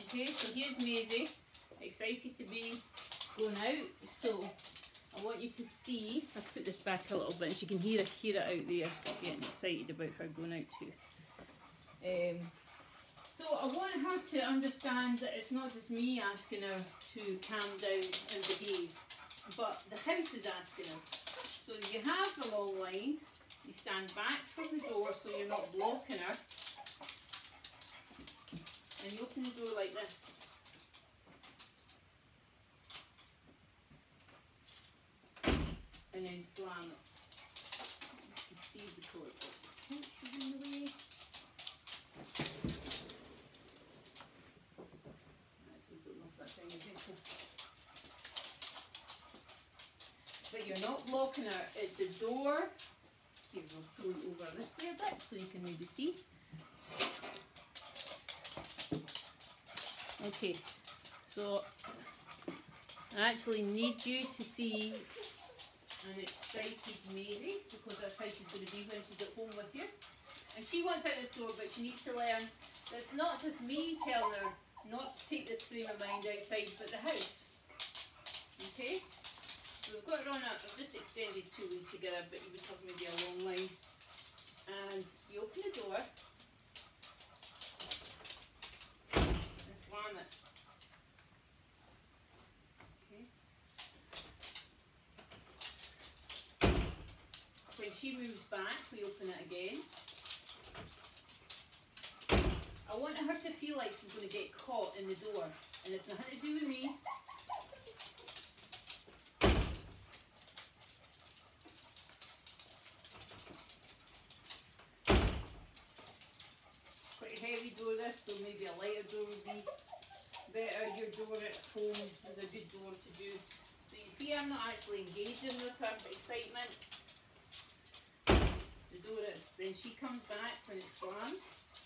Okay, so here's Maisie, excited to be going out. So I want you to see, I'll put this back a little bit and she can hear it out there, getting excited about her going out too. So I want her to understand that it's not just me asking her to calm down and behave, but the house is asking her. So you have the long line, you stand back from the door so you're not blocking her, and you open the door like this. And then slam it. You can see the cord. She's in the way. Actually, don't know if that's any better. But you're not blocking her. It's the door. Here, we'll pull it over this way a bit so you can maybe see. Okay, so I actually need you to see an excited Maisie, because that's how she's going to be when she's at home with you. And she wants out this door, but she needs to learn that it's not just me telling her not to take this frame of mind outside, but the house. Okay? So we've got it on I've just extended 2 ways together, but you would have maybe a long line. And you open the door and slam it. When she moves back, we open it again. I want her to feel like she's going to get caught in the door, and it's nothing to do with me. Quite a heavy door this, so maybe a lighter door would be better. Your door at home is a good door to do. So you see I'm not actually engaging with her excitement. The door is. Then she comes back when it slams.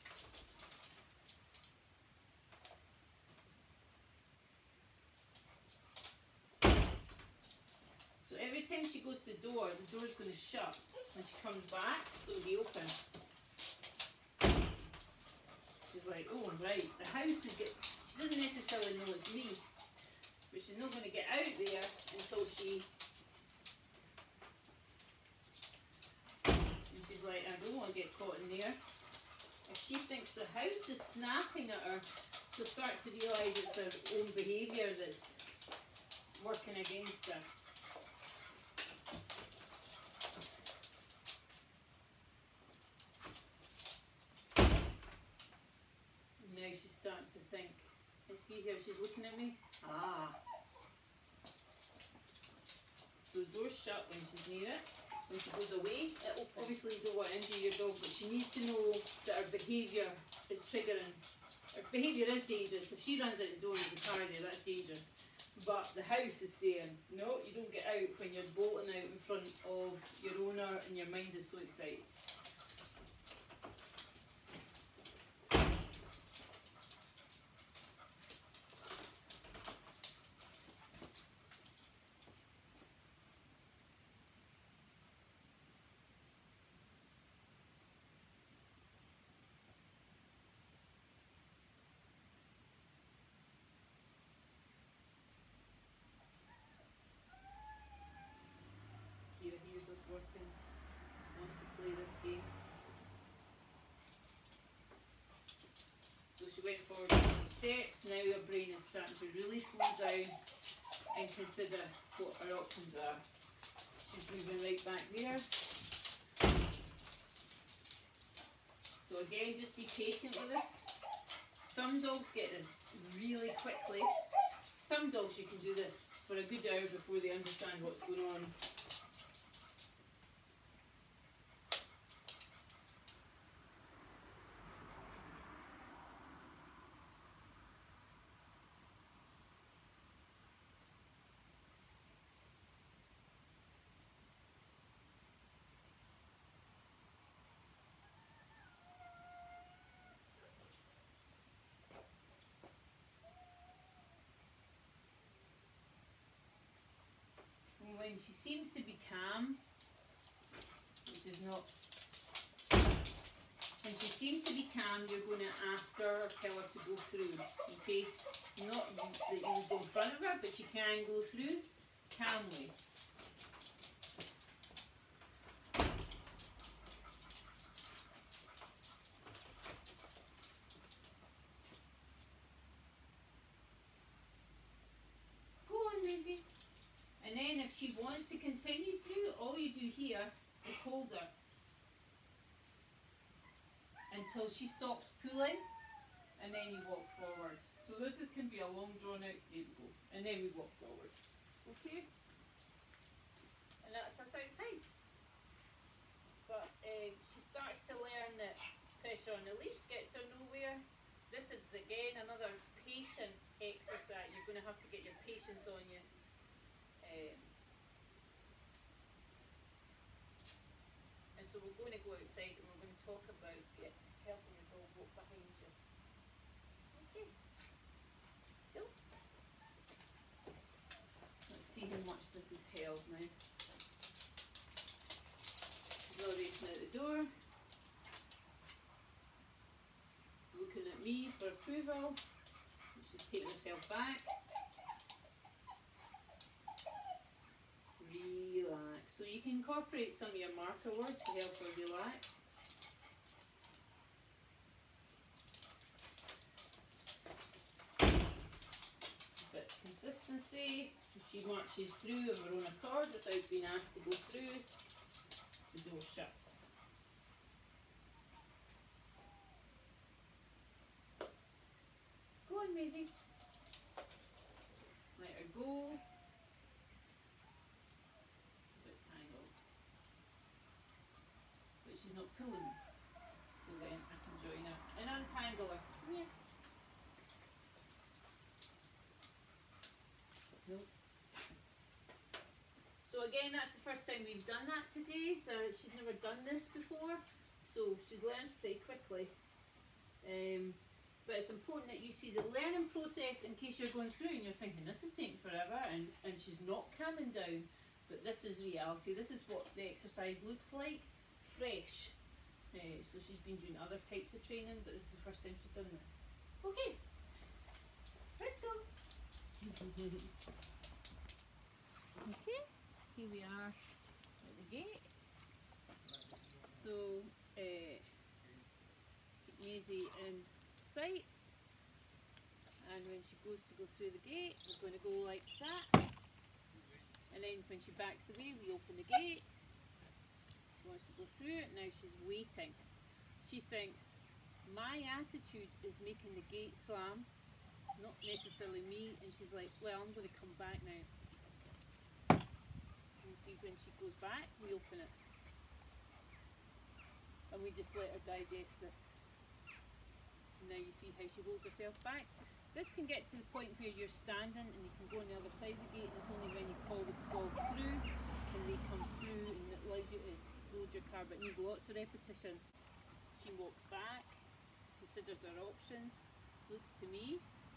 So every time she goes to the door is going to shut. When she comes back, it's going to be open. She's like, oh right, the house is getting, she doesn't necessarily know it's me, but she's not going to get out there until she, and she's like, I don't want to get caught in there. If she thinks the house is snapping at her, she'll start to realise it's her own behaviour that's working against her. Now she's starting to think. You see how she's looking at me? Ah. So the door's shut when she's near it. When she goes away, it opens. Obviously you don't want to injure your dog, but she needs to know that her behaviour is triggering. Her behaviour is dangerous. If she runs out the door and there's a car there, that's dangerous. But the house is saying, no, you don't get out when you're bolting out in front of your owner and your mind is so excited. Here's us working, wants to play this game. So she went forward some steps, now her brain is starting to really slow down and consider what her options are. She's moving right back there. So again, just be patient with this. Some dogs get this really quickly. Some dogs you can do this for a good hour before they understand what's going on. When she seems to be calm, which is not, when she seems to be calm, you're going to ask her or tell her to go through, okay? Not that you would go in front of her, but she can go through calmly. Go on, Maisie. And then if she wants to continue through, all you do here is hold her until she stops pulling, and then you walk forward. So this can be a long drawn out, there we go, and then we walk forward. Okay? And that's us outside. But she starts to learn that pressure on the leash gets her nowhere. This is again another patient exercise. You're going to have to get your patience on you. And so we're going to go outside and we're going to talk about helping your dog walk behind you. Okay. Still. Let's see how much this is held now. She's already racing out the door. Looking at me for approval. She's taking herself back. Relax. So you can incorporate some of your marker words to help her relax. But consistency, if she marches through of her own accord without being asked to go through, the door shuts. Go on, Maisie. Let her go. She's not pulling, so then I can join her and untangle her. Yeah. Nope. So again, that's the first time we've done that today. So she's never done this before, so she learns pretty quickly. But it's important that you see the learning process in case you're going through and you're thinking this is taking forever and she's not calming down. But this is reality. This is what the exercise looks like. Fresh. So she's been doing other types of training, but this is the first time she's done this. Okay, let's go. Okay, here we are at the gate. So keep Maisie in sight, and when she goes to go through the gate, we're going to go like that, and then when she backs away, we open the gate. Wants to go through it. Now she's waiting. She thinks my attitude is making the gate slam, not necessarily me, and she's like, well, I'm going to come back now. And see, when she goes back, we open it and we just let her digest this. And now you see how she holds herself back. This can get to the point where you're standing and you can go on the other side of the gate, and it's only when you call the dog through can they come through and it allows you to load your car, but it needs lots of repetition. She walks back, considers her options, looks to me,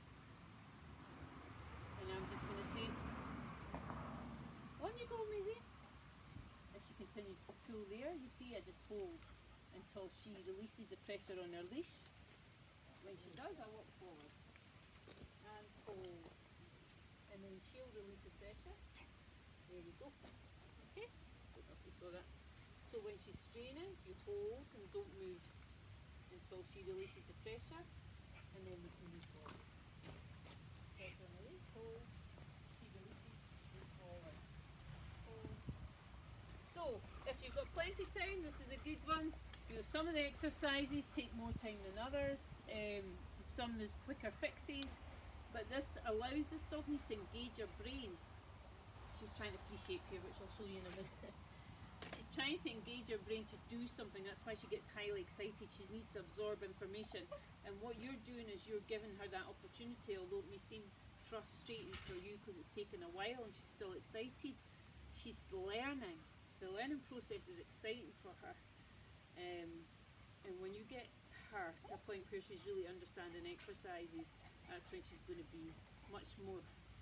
and I'm just going to say, on you go, Maisie. If she continues to pull there, you see I just hold until she releases the pressure on her leash. When she does, I walk forward and hold, and then she'll release the pressure. There we go. Okay, don't know if you saw that. So when she's straining, you hold and don't move until she releases the pressure, and then we can move forward. Pressure on the leash, hold, she releases, move forward. Hold. So if you've got plenty of time, this is a good one. You know, some of the exercises take more time than others. Some there's quicker fixes, but this allows this dog needs to engage her brain. She's trying to free shape here, which I'll show you in a minute. She's trying to engage her brain to do something. That's why she gets highly excited. She needs to absorb information, and what you're doing is you're giving her that opportunity, although it may seem frustrating for you because it's taken a while and she's still excited. She's learning. The learning process is exciting for her, and when you get her to a point where she's really understanding exercises, that's when she's going to be much more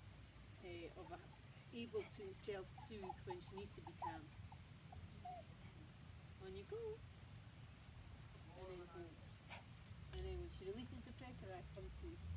able to self-soothe when she needs to be calm. On you go. And then hold. And then when she releases the pressure, I come through.